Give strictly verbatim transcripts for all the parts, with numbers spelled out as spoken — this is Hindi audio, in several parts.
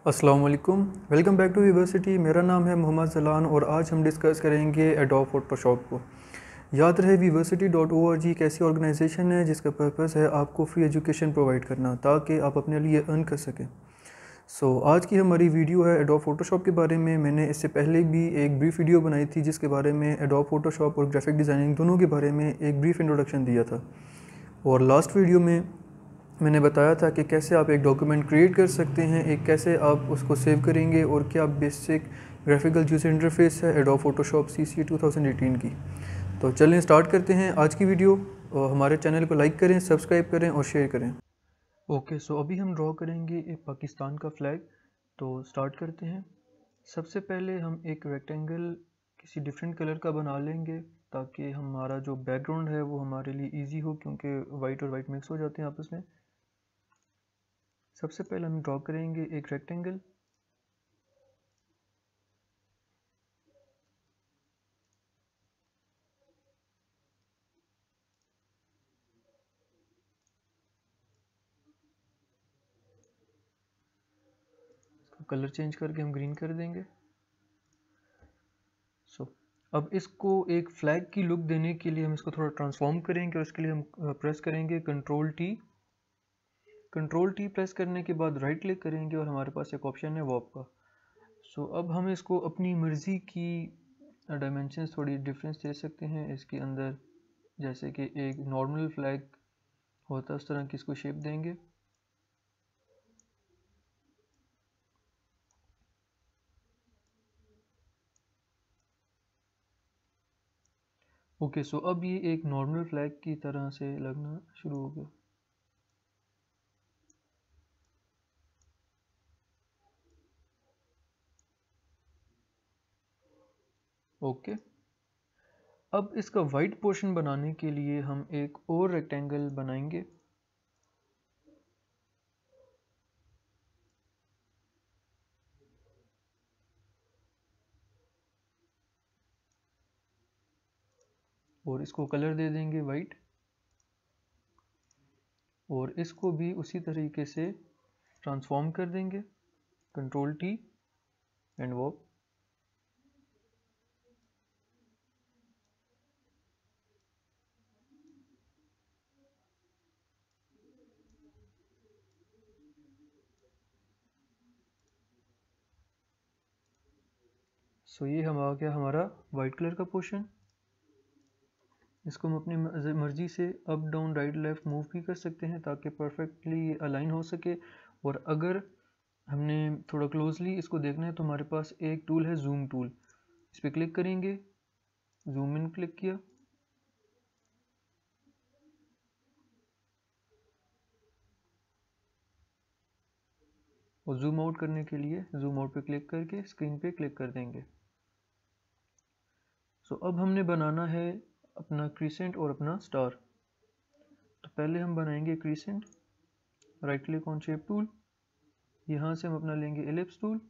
अस्सलाम वालेकुम, वेलकम बैक टू यूनिवर्सिटी। मेरा नाम है मोहम्मद जलान और आज हम डिस्कस करेंगे एडोब फोटोशॉप को। याद रहे university dot O R G एक ऐसी ऑर्गेनाइजेशन है जिसका पर्पस है आपको फ्री एजुकेशन प्रोवाइड करना ताकि आप अपने लिए अर्न कर सकें। सो so, आज की हमारी वीडियो है एडोब फोटोशॉप के बारे में। मैंने इससे पहले भी एक ब्रीफ वीडियो बनाई थी जिसके बारे में एडोब फोटोशॉप और ग्राफिक डिज़ाइनिंग दोनों के बारे में एक ब्रीफ इंट्रोडक्शन दिया था। और लास्ट वीडियो में मैंने बताया था कि कैसे आप एक डॉक्यूमेंट क्रिएट कर सकते हैं, एक कैसे आप उसको सेव करेंगे और क्या बेसिक ग्राफिकल यूज़र इंटरफेस है Adobe Photoshop C C two thousand eighteen की। तो चलें स्टार्ट करते हैं आज की वीडियो। और हमारे चैनल को लाइक करें, सब्सक्राइब करें और शेयर करें। ओके सो अभी हम ड्रॉ करेंगे एक पाकिस्तान का फ्लैग। तो स्टार्ट करते हैं। सबसे पहले हम एक रेक्टेंगल किसी डिफरेंट कलर का बना लेंगे ताकि हमारा जो बैकग्राउंड है वो हमारे लिए ईजी हो, क्योंकि वाइट और वाइट मिक्स हो जाते हैं आपस में। सबसे पहले हम ड्रॉ करेंगे एक रेक्टेंगल। इसका कलर चेंज करके हम ग्रीन कर देंगे। सो so, अब इसको एक फ्लैग की लुक देने के लिए हम इसको थोड़ा ट्रांसफॉर्म करेंगे और उसके लिए हम प्रेस करेंगे control T. Control T press करने के बाद राइट क्लिक करेंगे और हमारे पास एक ऑप्शन है वॉप का। सो so, अब हम इसको अपनी मर्ज़ी की डायमेंशंस थोड़ी डिफरेंस दे सकते हैं इसके अंदर। जैसे कि एक नॉर्मल फ्लैग होता है उस तरह की इसको शेप देंगे। ओके सो अब ये एक नॉर्मल फ्लैग की तरह से लगना शुरू हो गया। Okay okay. अब इसका वाइट पोर्शन बनाने के लिए हम एक और रेक्टेंगल बनाएंगे। और इसको कलर दे देंगे वाइट और इसको भी उसी तरीके से ट्रांसफॉर्म कर देंगे control T and warp. So ये हम आ गया हमारा वाइट कलर का पोर्शन। इसको हम अपनी मर्ज़ी से up down right left move भी कर सकते हैं ताकि परफेक्टली अलाइन हो सके। और अगर हमने थोड़ा क्लोजली इसको देखना है तो हमारे पास एक टूल है जूम टूल। इस पर क्लिक करेंगे, जूम इन क्लिक किया और जूम आउट करने के लिए जूम आउट पे क्लिक करके स्क्रीन पे क्लिक कर देंगे। सो so, अब हमने बनाना है अपना क्रीसेंट और अपना स्टार। तो पहले हम बनाएंगे crescent. Right click on shape tool, यहाँ से हम अपना लेंगे एलिप्स टूल।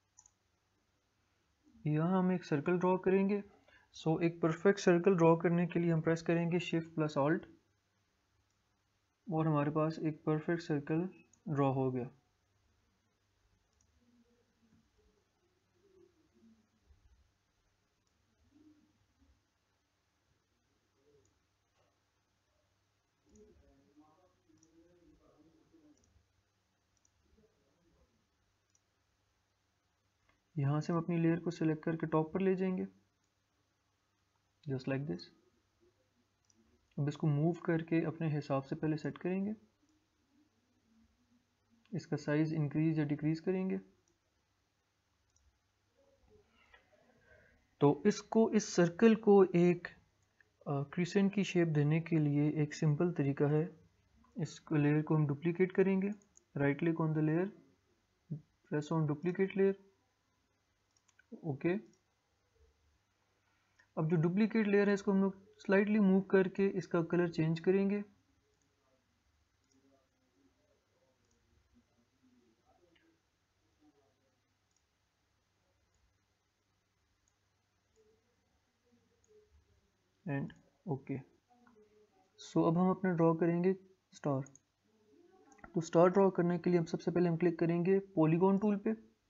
यहाँ हम एक सर्कल ड्रॉ करेंगे। सो so, एक परफेक्ट सर्कल ड्रॉ करने के लिए हम प्रेस करेंगे शिफ्ट प्लस ऑल्ट और हमारे पास एक परफेक्ट सर्कल ड्रॉ हो गया। यहाँ से हम अपनी लेयर को सिलेक्ट करके टॉप पर ले जाएंगे जस्ट लाइक दिस। अब इसको मूव करके अपने हिसाब से पहले सेट करेंगे। इसका साइज इंक्रीज या डिक्रीज करेंगे। तो इसको इस सर्कल को एक क्रिसेंट की शेप देने के लिए एक सिंपल तरीका है। इस लेयर को हम डुप्लीकेट करेंगे। Right click on the layer, press on duplicate layer. Okay, अब जो डुप्लीकेट लेयर है इसको हम लोग स्लाइटली मूव करके इसका कलर चेंज करेंगे। एंड ओके, सो अब हम अपना ड्रॉ करेंगे स्टार। तो स्टार ड्रॉ करने के लिए हम सबसे पहले हम क्लिक करेंगे पॉलीगॉन टूल पे।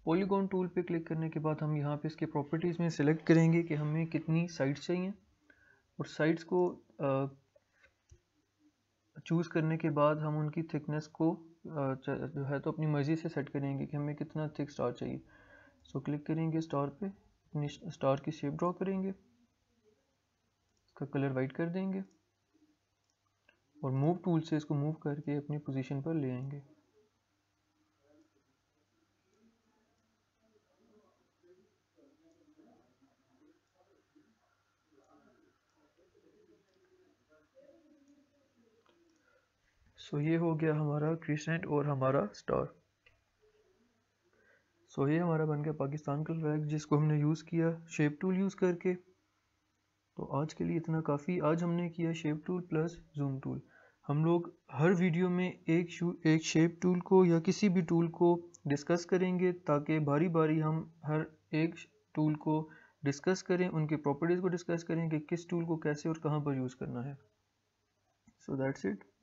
पॉलीगॉन टूल पे क्लिक करने के बाद हम यहाँ पे इसके प्रॉपर्टीज़ में सिलेक्ट करेंगे कि हमें कितनी साइड्स चाहिए, और साइड्स को चूज़ करने के बाद हम उनकी थिकनेस को आ, जो है तो अपनी मर्ज़ी से सेट करेंगे कि हमें कितना थिक स्टार चाहिए। सो क्लिक करेंगे स्टार पे, अपनी स्टार की शेप ड्रॉ करेंगे, इसका कलर वाइट कर देंगे और मूव टूल से इसको मूव करके अपनी पोजीशन पर ले आएंगे। सो so, ये हो गया हमारा क्रिसेंट और हमारा स्टार। सो so, ये हमारा बन गया पाकिस्तान का फ्लैग जिसको हमने यूज़ किया शेप टूल यूज़ करके। तो आज के लिए इतना काफ़ी। आज हमने किया shape tool plus zoom tool. हम लोग हर वीडियो में एक शू एक शेप टूल को या किसी भी टूल को डिस्कस करेंगे ताकि बारी बारी हम हर एक टूल को डिस्कस करें, उनके प्रॉपर्टीज़ को डिस्कस करें कि किस टूल को कैसे और कहाँ पर यूज़ करना है। So that's it.